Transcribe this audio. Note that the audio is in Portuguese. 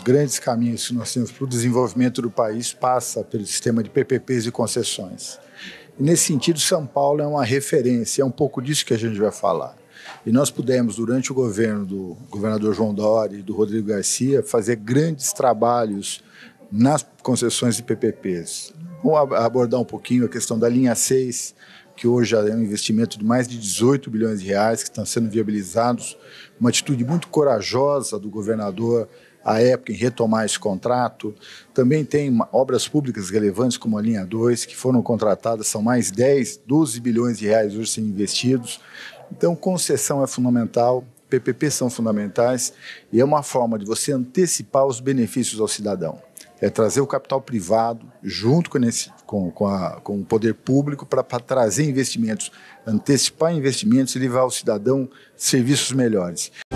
grandes caminhos que nós temos para o desenvolvimento do país passa pelo sistema de PPPs e concessões. E nesse sentido, São Paulo é uma referência, é um pouco disso que a gente vai falar. E nós pudemos, durante o governo do governador João Dória e do Rodrigo Garcia, fazer grandes trabalhos nas concessões de PPPs. Vamos abordar um pouquinho a questão da linha 6, que hoje já é um investimento de mais de 18 bilhões de reais que estão sendo viabilizados, uma atitude muito corajosa do governador à época em retomar esse contrato. Também tem obras públicas relevantes como a linha 2, que foram contratadas, são mais 12 bilhões de reais hoje sendo investidos. Então, concessão é fundamental, PPP são fundamentais e é uma forma de você antecipar os benefícios ao cidadão. É trazer o capital privado junto com o poder público para trazer investimentos, antecipar investimentos e levar ao cidadão serviços melhores.